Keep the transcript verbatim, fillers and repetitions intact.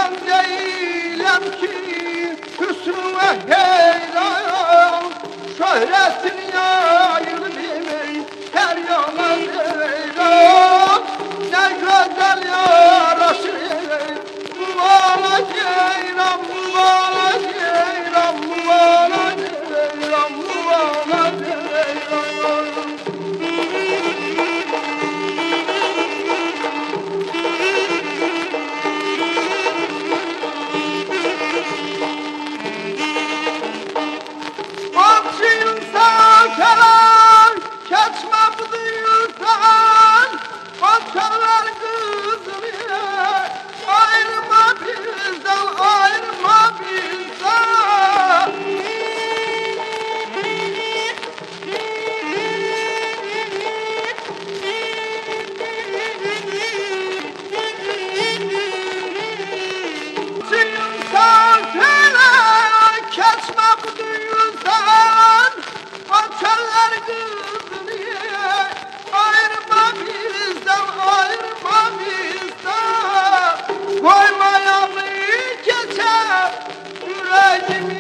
ben değilim ki hüsnüne heyran, şöhretin yayılır her yana heyran. Ne güzel yaraşır bana ceyran, bana ceyran, bana ceyran, bana ceyran. Akşinsen keler, keçme bu duyulsan, açarlar kızını, ayrılma bizden, ayrılma bizden. Akşinsen keler, keçme bu duyulsan, açarlar kızını, ayrılma bizden, ayrılma bizden. Koymaya mı geçer yüreğimi